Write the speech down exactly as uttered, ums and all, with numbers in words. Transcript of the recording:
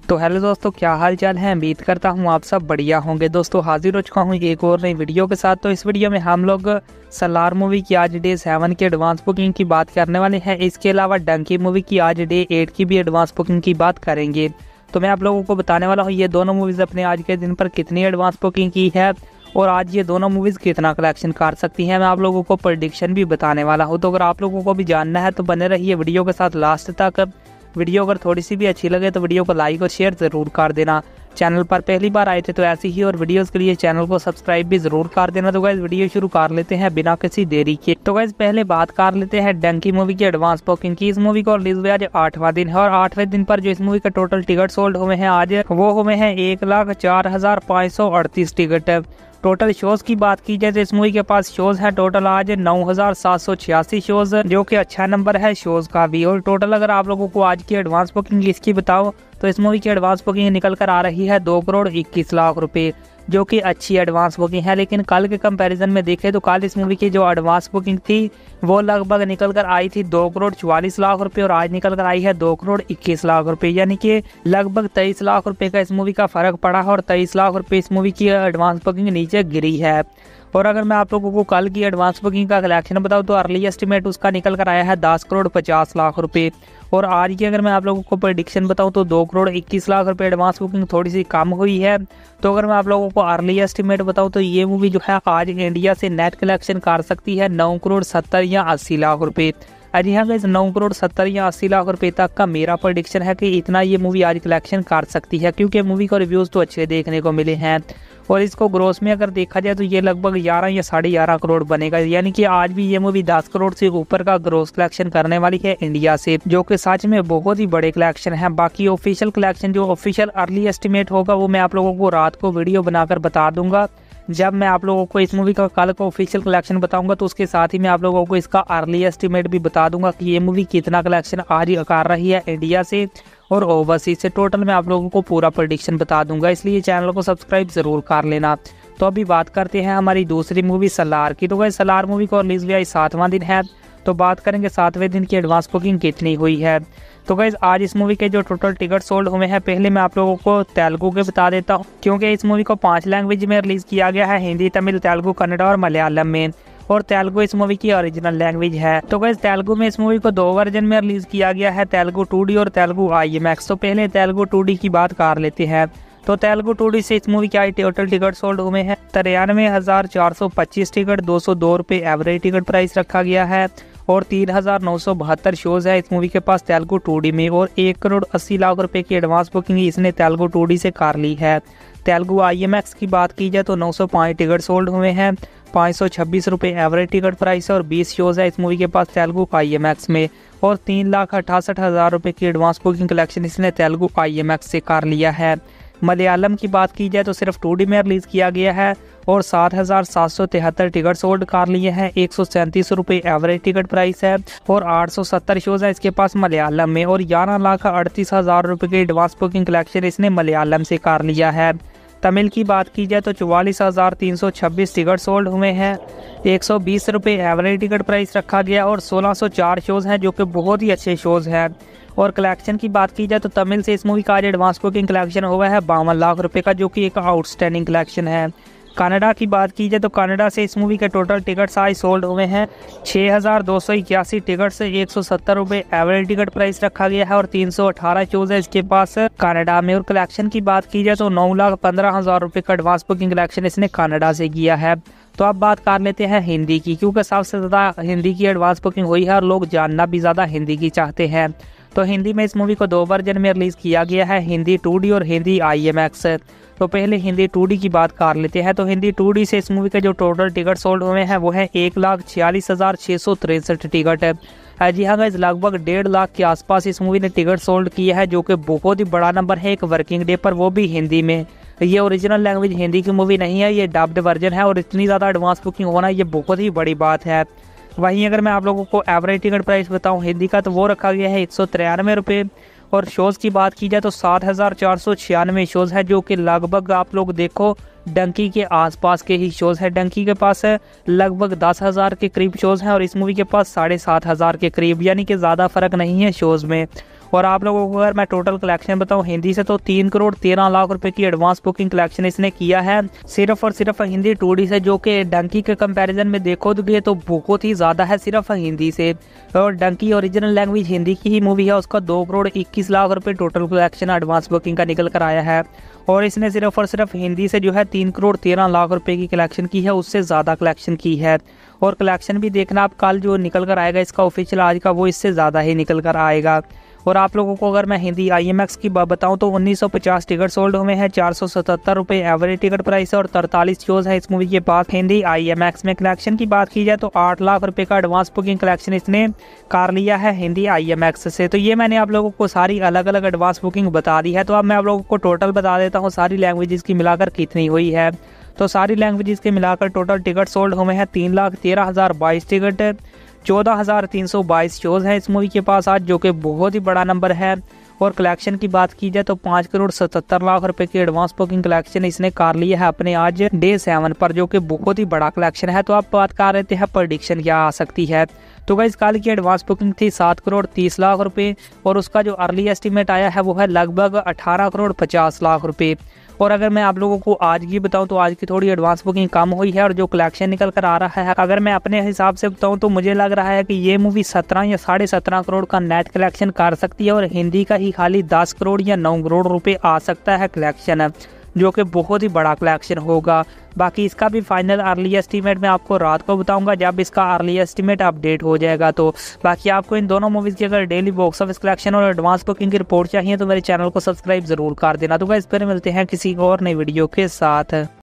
तो हेलो दोस्तों, क्या हाल चाल है। उम्मीद करता हूँ आप सब बढ़िया होंगे। दोस्तों हाजिर हो चुका हूँ एक और नई वीडियो के साथ। तो इस वीडियो में हम लोग सलार मूवी की आज डे सेवन की एडवांस बुकिंग की बात करने वाले हैं। इसके अलावा डंकी मूवी की आज डे एट की भी एडवांस बुकिंग की बात करेंगे। तो मैं आप लोगों को बताने वाला हूँ ये दोनों मूवीज़ अपने आज के दिन पर कितनी एडवांस बुकिंग की है और आज ये दोनों मूवीज़ कितना कलेक्शन कर सकती हैं। मैं आप लोगों को प्रेडिक्शन भी बताने वाला हूँ। तो अगर आप लोगों को भी जानना है तो बने रहिए वीडियो के साथ लास्ट तक। वीडियो अगर थोड़ी सी भी अच्छी लगे तो वीडियो को लाइक और शेयर ज़रूर कर देना। चैनल पर पहली बार आए थे तो ऐसी ही और वीडियोस के लिए चैनल को सब्सक्राइब भी ज़रूर कर देना। तो गाइस वीडियो शुरू कर लेते हैं बिना किसी देरी के। तो गाइस पहले बात कर लेते हैं डंकी मूवी की एडवांस बुकिंग की। इस मूवी को रिलीज हुआ आज आठवां दिन है और आठवें दिन पर जो इस मूवी का टोटल टिकट सोल्ड हुए हैं आज वो हुए हैं एक लाख चार हजार पाँच सौ अड़तीस टिकट। टोटल शोज की बात की जाए तो इस मूवी के पास शोज है टोटल आज नौ हजार सात सौ छियासी शोज, जो कि अच्छा नंबर है शोज का भी। और टोटल अगर आप लोगों को आज की एडवांस बुकिंग इसकी बताओ तो इस मूवी की एडवांस बुकिंग निकल कर आ रही है दो करोड़ इक्कीस लाख रुपए, जो कि अच्छी एडवांस बुकिंग है। लेकिन कल के कंपैरिजन में देखें तो कल इस मूवी की जो एडवांस बुकिंग थी वो लगभग निकल कर आई थी दो करोड़ चौवालीस लाख रुपए और आज निकल कर आई है दो करोड़ इक्कीस लाख रुपए, यानी कि लगभग तेईस लाख रुपए का इस मूवी का फर्क पड़ा है और तेईस लाख रुपए इस मूवी की एडवांस बुकिंग नीचे गिरी है। और अगर मैं आप लोगों को कल की एडवांस बुकिंग का कलेक्शन बताऊं तो अर्ली एस्टिमेट उसका निकल कर आया है दस करोड़ पचास लाख रुपए और आज की अगर मैं आप लोगों को प्रेडिक्शन बताऊं तो दो करोड़ इक्कीस लाख रुपए एडवांस बुकिंग थोड़ी सी कम हुई है। तो अगर मैं आप लोगों को अर्ली एस्टिमेट बताऊं तो ये मूवी जो है आज इंडिया से नेट कलेक्शन कर सकती है नौ करोड़ सत्तर या अस्सी लाख रुपए। अजी हाँ गाइस, नौ करोड़ सत्तर या अस्सी लाख रुपए तक का मेरा प्रेडिक्शन है कि इतना ये मूवी आज कलेक्शन कर सकती है, क्योंकि मूवी को रिव्यूज़ तो अच्छे देखने को मिले हैं और इसको ग्रोस में अगर देखा जाए तो ये लगभग ग्यारह या साढ़े ग्यारह करोड़ बनेगा, यानी कि आज भी ये मूवी दस करोड़ से ऊपर का ग्रोस कलेक्शन करने वाली है इंडिया से, जो कि सच में बहुत ही बड़े कलेक्शन है। बाकी ऑफिशियल कलेक्शन जो ऑफिशियल अर्ली एस्टिमेट होगा वो मैं आप लोगों को रात को वीडियो बनाकर बता दूंगा। जब मैं आप लोगों को इस मूवी का कल का ऑफिशियल कलेक्शन बताऊंगा तो उसके साथ ही मैं आप लोगों को इसका अर्ली एस्टिमेट भी बता दूंगा कि ये मूवी कितना कलेक्शन आज कर रही है इंडिया से और ओवरसीज से। टोटल मैं आप लोगों को पूरा प्रेडिक्शन बता दूंगा, इसलिए चैनल को सब्सक्राइब जरूर कर लेना। तो अभी बात करते हैं हमारी दूसरी मूवी सलार की। तो गाइस सलार मूवी को रिलीज हुआ सातवां दिन है, तो बात करेंगे सातवें दिन की एडवांस बुकिंग कितनी हुई है। तो गाइस आज इस मूवी के जो टोटल टिकट सोल्ड हुए हैं पहले मैं आप लोगों को तेलुगु के बता देता हूँ, क्योंकि इस मूवी को पांच लैंग्वेज में रिलीज किया गया है, हिंदी, तमिल, तेलुगु, कन्नड़ा और मलयालम में। और तेलुगु इस मूवी की ओरिजिनल लैंग्वेज है। तो गाइस तेलुगु में इस मूवी को दो वर्जन में रिलीज किया गया है, तेलुगु टू डी और तेलुगु आई एम एक्स। तो पहले तेलुगु टू डी की बात कर लेते हैं। तो तेलुगु टू डी से इस मूवी के टोटल टिकट सोल्ड हुए हैं तिरानवे हजार चार सौ पच्चीस टिकट, दो सौ दो रुपये एवरेज टिकट प्राइस रखा गया है और तीन हजार नौ सौ बहत्तर शोज है इस मूवी के पास तेलुगु टू डी में और एक करोड़ अस्सी लाख रुपए की एडवांस बुकिंग इसने तेलुगु टू डी से कर ली है। तेलुगु आई एम एक्स की बात की जाए तो नौ सौ पाँच टिकट सोल्ड हुए हैं, पाँच सौ छब्बीस रुपये एवरेज टिकट प्राइस है और बीस शोज है इस मूवी के पास तेलुगु आई एम एक्स में और तीन लाख अठासठ हज़ार रुपये की एडवांस बुकिंग कलेक्शन इसने तेलुगु आई एम एक्स से कर लिया है। मलयालम की बात की जाए तो सिर्फ टू डी में रिलीज किया गया है और सात हजार सात सौ तिहत्तर टिकट सोल्ड कर लिए हैं, एक सौ सैंतीस रुपये एवरेज टिकट प्राइस है और आठ सौ सत्तर शोज है इसके पास मलयालम में और ग्यारह लाख अड़तीस हजार रुपये की एडवांस बुकिंग कलेक्शन इसने मलयालम से कर लिया है। तमिल की बात की जाए तो चौवालीस हजार तीन सौ छब्बीस टिकट सोल्ड हुए हैं, एक सौ बीस रुपये एवरेज टिकट प्राइस रखा गया और सोलह सौ चार शोज हैं, जो कि बहुत ही अच्छे शोज हैं। और कलेक्शन की बात की जाए तो तमिल से इस मूवी का आज एडवांस बुकिंग कलेक्शन हुआ है बावन लाख रुपए का, जो कि एक आउटस्टैंडिंग कलेक्शन है। कनाडा की बात की जाए तो कनाडा से इस मूवी के टोटल टिकट्स आज सोल्ड हुए हैं छः हज़ार दो सौ इक्यासी टिकट से एक सौ सत्तर रुपये एवरेज टिकट प्राइस रखा गया है और तीन सौ अठारह शोज है इसके पास कनाडा में। और कलेक्शन की बात की जाए तो नौ लाख पंद्रह हज़ार रुपये का एडवांस बुकिंग कलेक्शन इसने कनाडा से किया है। तो अब बात कर लेते हैं हिंदी की, क्योंकि सबसे ज़्यादा हिंदी की एडवांस बुकिंग हुई है और लोग जानना भी ज़्यादा हिंदी की चाहते हैं। तो हिंदी में इस मूवी को दो वर्जन में रिलीज किया गया है, हिंदी टू डी और हिंदी आई एम एक्स। तो पहले हिंदी टू डी की बात कर लेते हैं। तो हिंदी टू डी से इस मूवी के जो टोटल टिकट सोल्ड हुए हैं वो है एक लाख छियालीस हजार छः सौ तिरसठ टिकट है। जी हाँ गाइस, लगभग डेढ़ लाख के आसपास इस मूवी ने टिकट सोल्ड किया है, जो कि बहुत ही बड़ा नंबर है एक वर्किंग डे पर, वो भी हिंदी में। ये ओरिजिनल लैंग्वेज हिंदी की मूवी नहीं है, ये डब्ड वर्जन है और इतनी ज़्यादा एडवांस बुकिंग होना ये बहुत ही बड़ी बात है। वहीं अगर मैं आप लोगों को एवरेज टिकट प्राइस बताऊं हिंदी का तो वो रखा गया है एक सौ तिरानवे रुपये और शोज़ की बात की जाए तो सात हज़ार चार सौ छियानवे शोज़ है, जो कि लगभग आप लोग देखो डंकी के आसपास के ही शोज़ है। डंकी के पास है लगभग दस हज़ार के करीब शोज़ हैं और इस मूवी के पास साढ़े सात हज़ार के करीब, यानी कि ज़्यादा फर्क नहीं है शोज़ में। और आप लोगों को अगर मैं टोटल कलेक्शन बताऊं हिंदी से तो तीन करोड़ तेरह लाख रुपए की एडवांस बुकिंग कलेक्शन इसने किया है सिर्फ और सिर्फ हिंदी टू डी से, जो कि डंकी के कंपैरिजन में देखोगे तो बहुत ही ज़्यादा है सिर्फ हिंदी से। और डंकी ओरिजिनल लैंग्वेज हिंदी की ही मूवी है, उसका दो करोड़ इक्कीस लाख रुपए टोटल कलेक्शन एडवांस बुकिंग का निकल कर आया है। और इसने सिर्फ और सिर्फ हिंदी से जो है तीन करोड़ तेरह लाख रुपए की कलेक्शन की है, उससे ज़्यादा कलेक्शन की है। और कलेक्शन भी देखना आप, कल जो निकल कर आएगा इसका ऑफिशियल आज का, वो इससे ज़्यादा ही निकल कर आएगा। और आप लोगों को अगर मैं हिंदी आई एम एक्स की बात बताऊं तो उन्नीस सौ पचास टिकट सोल्ड हुए हैं, चार सौ सतहत्तर रुपये एवरेज टिकट प्राइस है और तरतालीस शोज है इस मूवी के पास। हिंदी आई एम एक्स में कलेक्शन की बात की जाए तो आठ लाख रुपए का एडवांस बुकिंग कलेक्शन इसने कर लिया है हिंदी आई एम एक्स से। तो ये मैंने आप लोगों को सारी अलग अलग एडवांस बुकिंग बता दी है। तो अब मैं आप लोगों को टोटल बता देता हूँ सारी लैंग्वेजेस की मिलाकर कितनी हुई है। तो सारी लैंग्वेजेस के मिलाकर टोटल टिकट सोल्ड हुए हैं तीन लाख तेरह हज़ार बाईस टिकट, चौदह हज़ार तीन सौ बाईस शोज हैं इस मूवी के पास आज, जो कि बहुत ही बड़ा नंबर है। और कलेक्शन की बात की जाए तो पाँच करोड़ सतहत्तर लाख रुपए की एडवांस बुकिंग कलेक्शन इसने कर लिया है अपने आज डे सेवन पर, जो कि बहुत ही बड़ा कलेक्शन है। तो आप बात कर रहे हैं प्रेडिक्शन क्या आ सकती है। तो गाइस कल की एडवांस बुकिंग थी सात करोड़ तीस लाख रुपए और उसका जो अर्ली एस्टीमेट आया है वो है लगभग अठारह करोड़ पचास लाख रुपए। और अगर मैं आप लोगों को आज की बताऊं तो आज की थोड़ी एडवांस बुकिंग कम हुई है और जो कलेक्शन निकल कर आ रहा है, अगर मैं अपने हिसाब से बताऊं तो मुझे लग रहा है कि ये मूवी सत्रह या साढ़े सत्रह करोड़ का नेट कलेक्शन कर सकती है और हिंदी का ही खाली दस करोड़ या नौ करोड़ रुपए आ सकता है कलेक्शन, जो कि बहुत ही बड़ा कलेक्शन होगा। बाकी इसका भी फाइनल अर्ली एस्टीमेट मैं आपको रात को बताऊंगा जब इसका अर्ली एस्टीमेट अपडेट हो जाएगा। तो बाकी आपको इन दोनों मूवीज़ की अगर डेली बॉक्स ऑफिस कलेक्शन और एडवांस बुकिंग की रिपोर्ट चाहिए तो मेरे चैनल को सब्सक्राइब जरूर कर देना। तो गाइस फिर मिलते हैं किसी और नई वीडियो के साथ।